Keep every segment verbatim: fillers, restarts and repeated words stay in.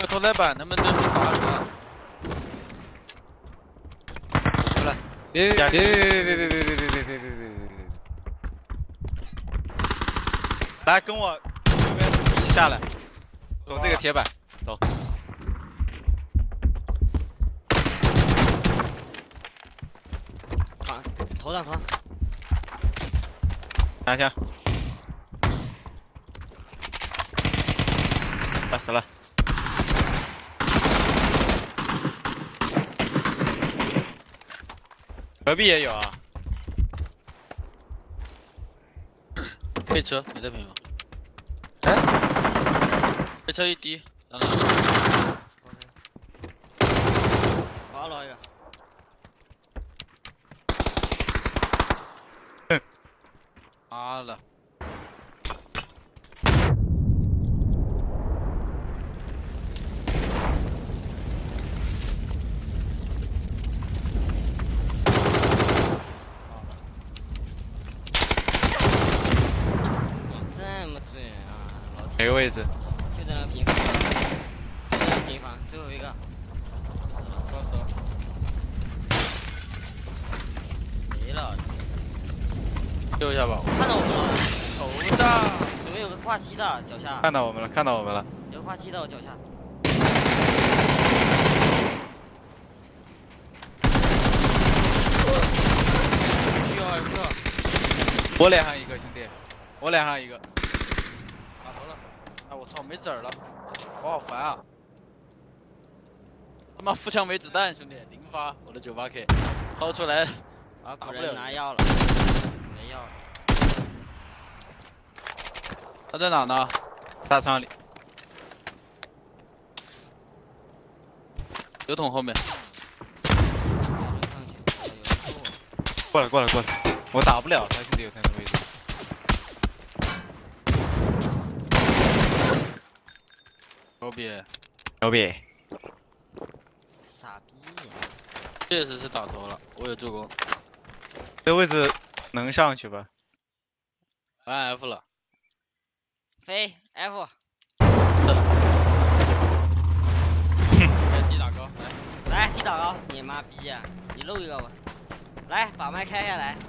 个头在板，能不能对付打个？过来！别别别别别别别别别别别别别别！ 来，跟我这边一起下来，走这个铁板，走。 啊，头上头上。 拿枪。打死了。 隔壁也有啊， 飞车没得屏幕。 哎， 飞车一滴，当然。 好了一个。 哼，妈了。 哪个位置？ 就在那平房，就在那平房，最后一个。 死了死了。没了。救一下吧。 看到我们了。 头上。 有没有个挂机的脚下？ 看到我们了，看到我们了。 有个挂机的我脚下。 我脸上一个兄弟，我脸上一个。 打头了！哎，我操，没子儿了，我好烦啊！他妈腹腔没子弹，兄弟，零发，我的九八 K， 掏出来， 啊，不能拿药了，没药了。 他在哪呢？ 大仓里。 油桶后面。 过来，过来，过来！我打不了他，兄弟有他的位置。 牛逼！ 牛逼！ 傻逼！ 确实是打头了，我有助攻。 这位置能上去吧？ 按 F 了。 飞 F。 来低打高， 来，来低打高，你妈逼啊！你漏一个吧。来，把麦开下来。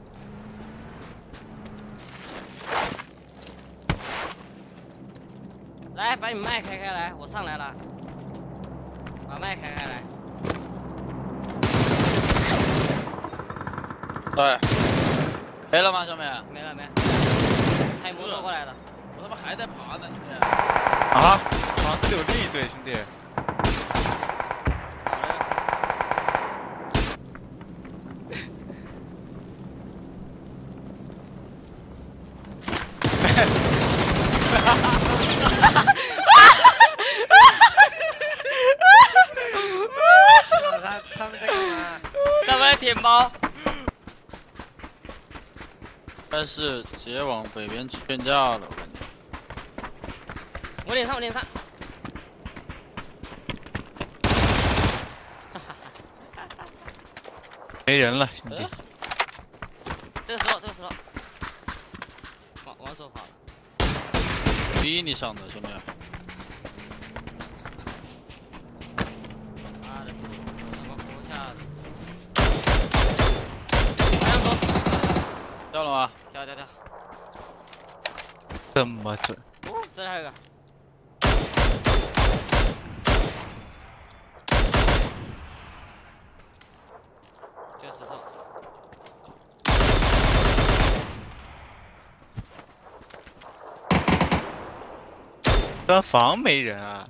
来，把你麦开开来，我上来了。把麦开开来。 对，没了吗，兄弟？ 没了没了。还有摩托过来的， 我他妈还在爬呢，兄弟。 啊！啊，这有另一队兄弟。 好嘞。 哈哈。 他们在干嘛？他们在舔包。 但是直接往北边去变价了，我感觉。 我脸上，我脸上。 没人了，兄弟。 这个石头，这个石头。往往左跑了。 逼你上的，兄弟。 掉了吗？ 掉掉掉！ 这么准！ 哦，这里还有个。这个石头。 这房没人啊！